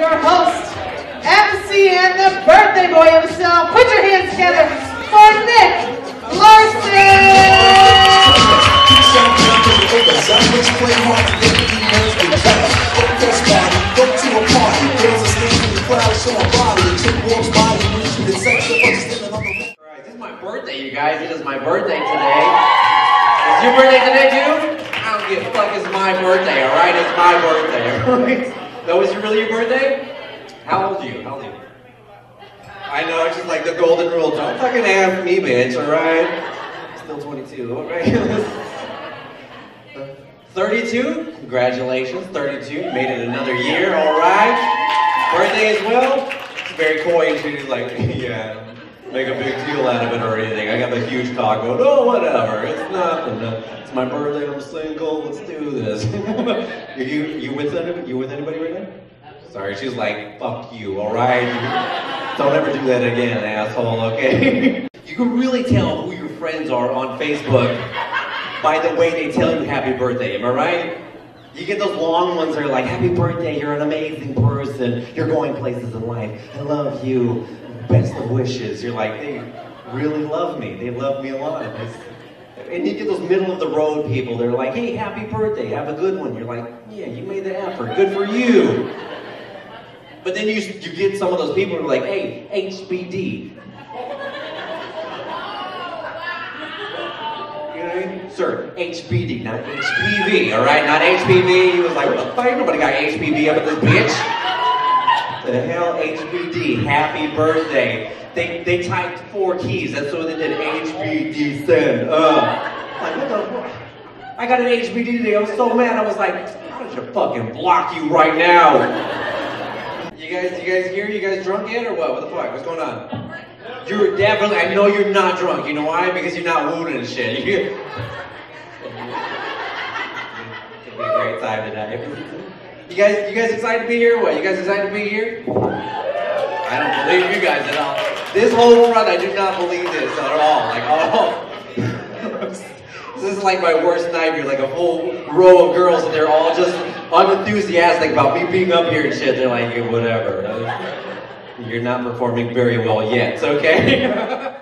your host, MC and the birthday boy himself. Put your hands together for Nick Larson! Alright, this is my birthday, you guys. It is my birthday today. Is your birthday today, too? I don't give a fuck. It's my birthday, alright? It's my birthday, alright? No, is it really your birthday? How old are you? How old are you? I know, it's just like the golden rule. Don't fucking ask me, bitch, alright? Still 22, alright? 32? Congratulations, 32. You made it another year, alright? Birthday as well? It's very coy and she's like, yeah, make a big deal out of it or anything. I got the huge talk going, oh, whatever, it's nothing. It's my birthday, I'm single, let's do this. you with anybody right now? Sorry, she's like, fuck you, alright? Don't ever do that again, asshole, okay? You can really tell who your friends are on Facebook by the way they tell you happy birthday, am I right? You get those long ones that are like, happy birthday, you're an amazing person, you're going places in life, I love you, best of wishes. You're like, they really love me, they love me a lot. And you get those middle of the road people, they're like, hey, happy birthday, have a good one. You're like, yeah, you made the effort, good for you. But then you get some of those people who are like, hey, HBD. Sir, HBD, not HPV, alright? Not HPV. He was like, what the fuck? Nobody got HPV up at this bitch. The hell, HBD, happy birthday. They typed 4 keys, that's what they did, HBD send. Like, what the fuck? I got an HBD today, I was so mad, I was like, I should fucking block you right now. You guys here? You guys drunk yet or what? What the fuck? What's going on? You're definitely, I know you're not drunk. You know why? Because you're not wounded and shit. It's gonna be a great time tonight. You guys excited to be here or what? You guys excited to be here? I don't believe you guys at all. This whole front, I do not believe this at all. Like, oh. This is like my worst nightmare, like a whole row of girls and they're all just unenthusiastic about me being up here and shit. They're like, yeah, whatever. You're not performing very well yet, okay?